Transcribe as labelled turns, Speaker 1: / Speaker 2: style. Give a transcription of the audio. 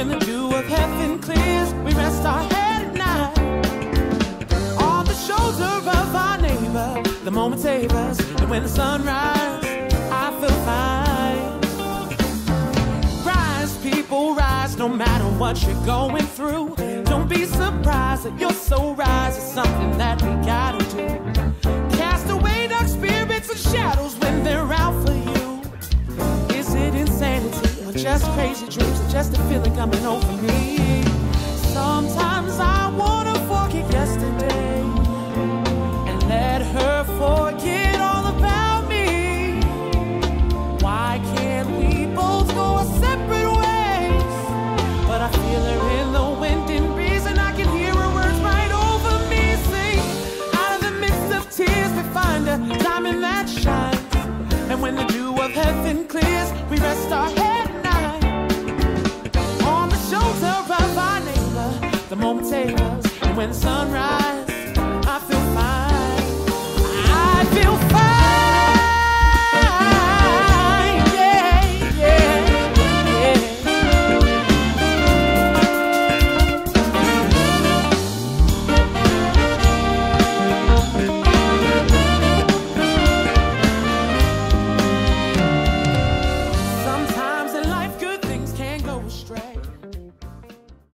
Speaker 1: when the dew of heaven clears, we rest our head at night on the shoulder of our neighbor. The moment savors, and when the sun rises, I feel fine. Rise, people, rise, no matter what you're going through. Don't be surprised that your soul rises, something that we gotta do. Cast away dark spirits and shadows when they're out for you. Is it insanity or just crazy dreams or just a feeling coming over me? Sometimes I wanna forget yesterday and let her forget all about me. Why can't we both go our separate ways? But I feel her in the wind and breeze, and I can hear her words right over me. Sing, out of the midst of tears we find a diamond that shines. And when the dew of heaven clears, we rest our head at night on the shoulder of our neighbor. The moment savors, and when the sun rises,